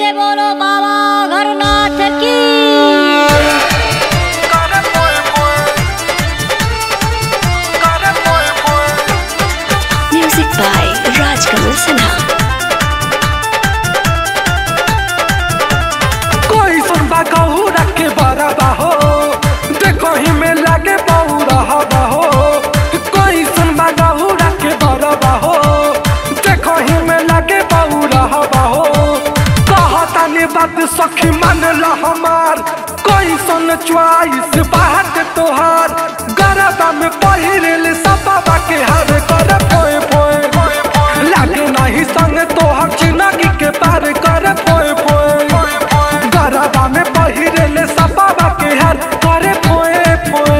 से बोलो बाबा घरनाथ की। Music by Rajkamal Sinha. कोई सुनबा कहू रखे बड़ा बाहो, देखो ही में लागे बहु रहा बाहो। कोई सुनबा कहू रखे बड़ा बाहो, देखो ही में लागे बहु रहा बाहो। कहतानी बात सखी मान ला हमार, कोई सुन च्वाइस बात तोहार। गरबा में पहिरल सबा के हार कर पोए पोए, लागे नहीं संग तोहर जिंदगी के पार कर पोए पोए। गरबा में पहिरल सबा के हार करे पोए पोए।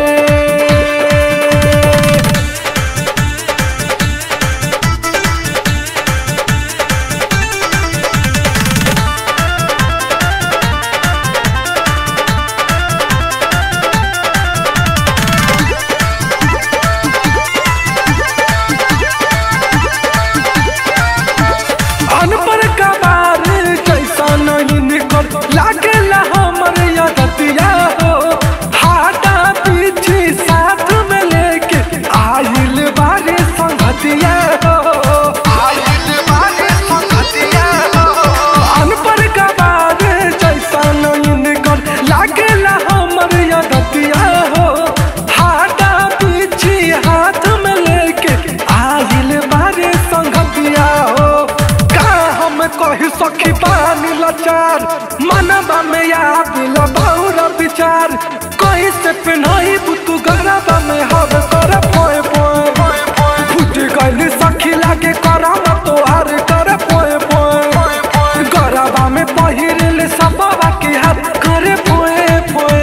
अनपर कबार कैसा नहीं निकल लागेला हमर यदतिया हो। हाटा पीछे साथ में लेके आइल बारे संगतिया हो, आइल बारे संगतिया हो। अनपर कबार कैसा नहीं निकल लागेला हमर यदतिया हो। हाटा पीछे हाथ में लेके आइल बारे संगतिया हो। कही सखी पानी लाचार, मनबा में याद लबाउर विचार। कहीं से पिन्हई बुतु गरबा में हर कर पोए पोए। फूट गइल सखी लागे करम तोहार कर पोए पोए। गरबा में पहिरल सबा के हाथ करे पोए पोए।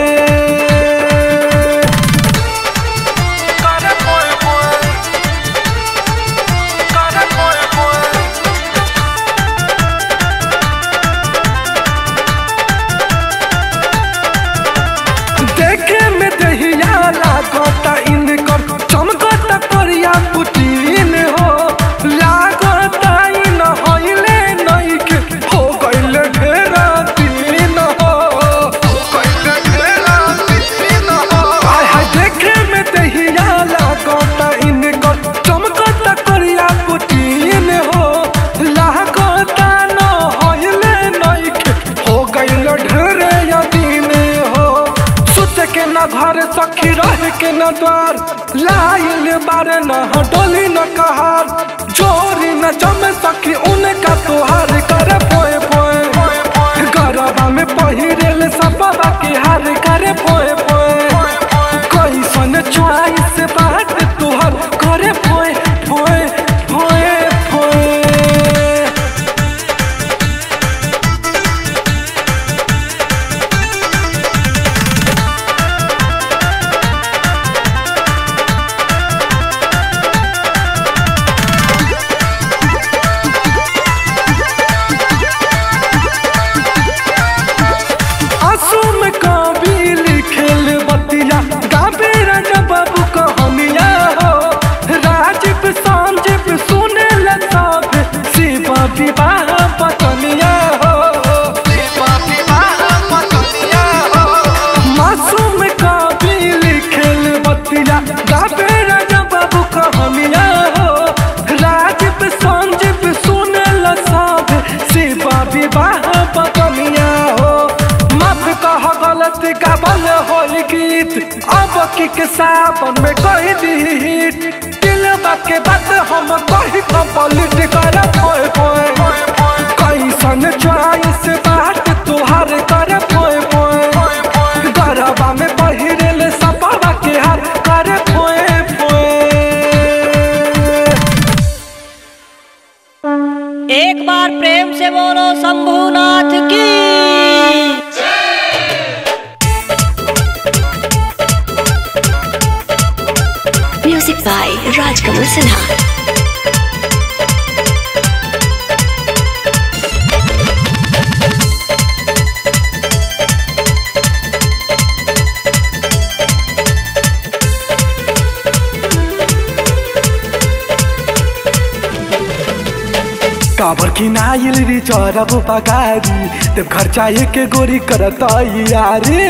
देखे में दहिया लागता इनकर चमकता करिया पुटीन हो। लागता इन होइले नहीं के हो गइल ढेरा दिन हो, हो गइल ढेरा दिन हो। हाय हाय देखे में दहिया लागता इनकर चमकता करिया पुटीन हो। लागता न होइले नहीं के हो गइल ढेरा दिन हो। सुत के न घर सखी रह के न द्वार, लाइल बार न डोली न कहार। जोरी न जम सखी उनका तोहार कर पोए पोए। गरबा में पहिरल सबा के हार करे पोए पोए। कैसन च्वाइस बात तोहर करे पोए पोए पोए पोए। आंसू में कभी लिखेल बतिया, गाबे राजा बाबू कहानिया हो। राजीव संजीव सुने सब शिवा विवाह पतनिया हो, शिवा विवाह पतनिया हो। मासूम कभी लिखेल बतिया, गाबे राजा बाबू कहानिया हो। राजीव संजीव सुने सब शिवा विवाह पतनिया हो। माफ कह गलत गावल होई गीत, अब की के सावन में कह दी हिट। दिलबा के बात हम कही कंप्लीट कर पोए पोए। कैसन च्वाइस बात तोहार कर पोए पोए। गरबा में पहिरल सबा के हार कर पोए पोए। एक बार प्रेम से बोलो शंभुनाथ की। Music by Rajkamal Sinha. काबर की नाइल री चरब बगारी देव खर्चा एक गोरी करता यारे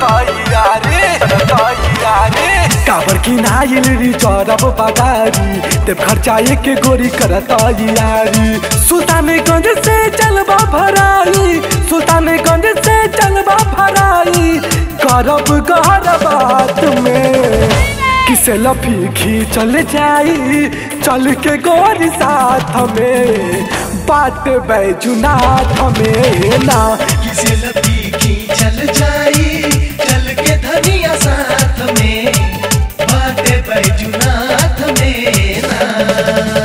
काबर की नाइल री चरब बगारी देव खर्चा एक गोरी करता यारी सुल्तानगंज से चलबा भराई सुल्तानगंज से चलबा भराई करब गहर बात में किसे लफी खींचल जाई चल के गोरी साथ में बाट बैजुनाथ में ना किसे लफी खींचल जाई चल के धनिया साथ में बाट बैजुनाथ में ना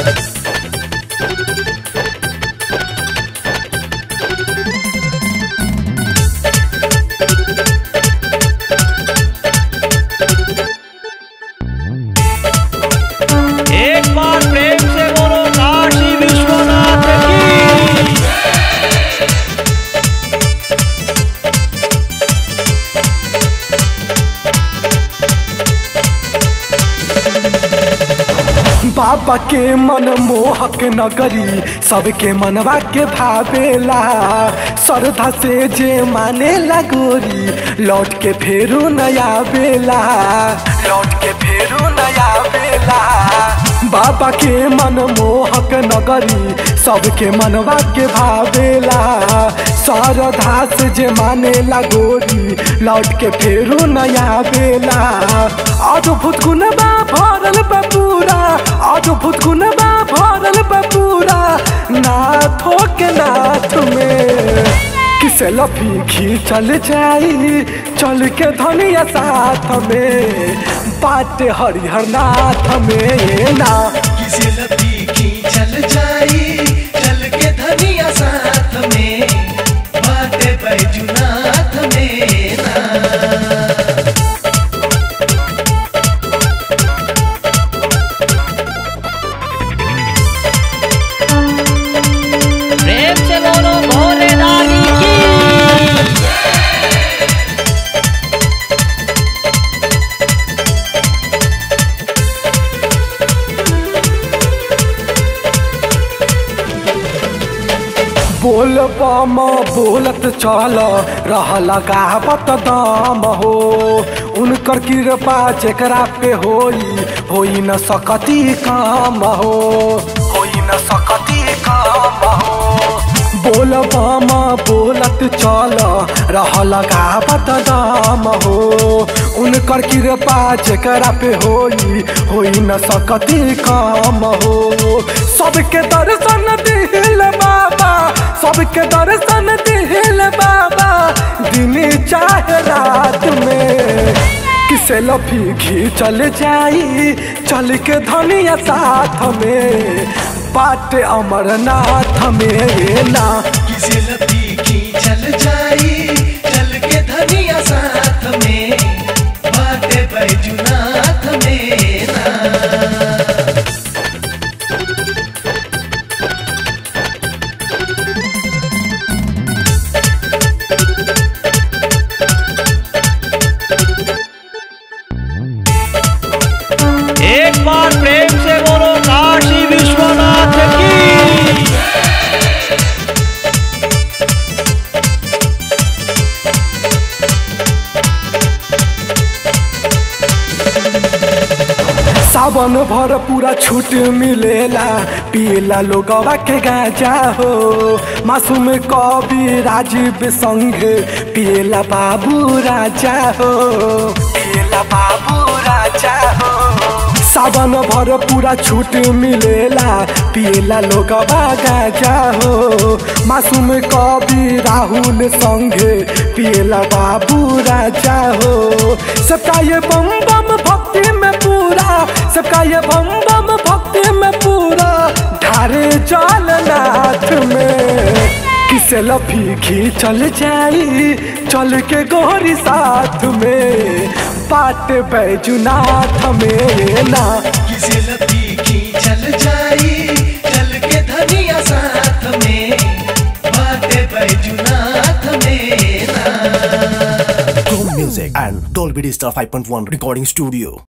एक बार प्रेम से बोलो काशी विश्वनाथ की। बाबा के मन मोहक नगरी सबके मनवा के भावेला श्रद्धा से जे माने गोरी लौट के फेरू नया बेला लौट के फेरू नया बेला बाबा के मन मोहक नगरी सबके मनवा के भावेला श्रद्धा से जे माने गोरी लौट के फेरू नया बेला अद्भुत गुणबा भरल बपूरा अद्भुत गुणबा भरल बपूरा नाथों के नाथ में किसे लफी खींचल जाई चल के धनिया साथ में बाट हरिहर नाथ में ना किसे लफी खींचल जाई चल के धनिया साथ में बाट बैजुनाथ में ना प्रेम से बोलो भोलेनाथ की। बोल बम बोलत चल रहल गावत दाम हो उनकर कृपा जेकरा पे होई न सकती काम हो होई न सकती काम हो बोल बम बोलत चल रहल गावत दाम हो उनकर कृपा जेकरा पे होई न सकती काम हो सबके दर्शन दिल बाबा सबके दर्शन दिल बाबा दिन चाहे रात में किसे लफी खींचल जाई चल के धनिया साथ में बाट अमरनाथ में ना किसे लफी खींचल जाई चल के धनिया साथ में बाट बैजुनाथ में ना एक बार प्रेम से बोलो काशी विश्वनाथ की। सावन भर पूरा छूट मिलेला पीला लोगवा के गाजा हो मासूम कवि राजीव संग पीला बाबू राजा हो पीला बाबू राजा हो सावन भर पूरा छूट मिलेला पीला लोगवा गाजा हो मासूम कवि राहुल संग पीला बाबू राजा हो सबका ये बम बम भक्ति में पूरा सबका ये बम बम भक्ति में पूरा ढारे जलनाथ में किसे लफी खींचल जाई चल के गोरी साथ में बाट बैजुनाथ में ना किसे लफी खींचल जाई चल के धनिया साथ में बाट बैजुनाथ में ना Chrome Music and Dolby Digital 5.1 Recording Studio.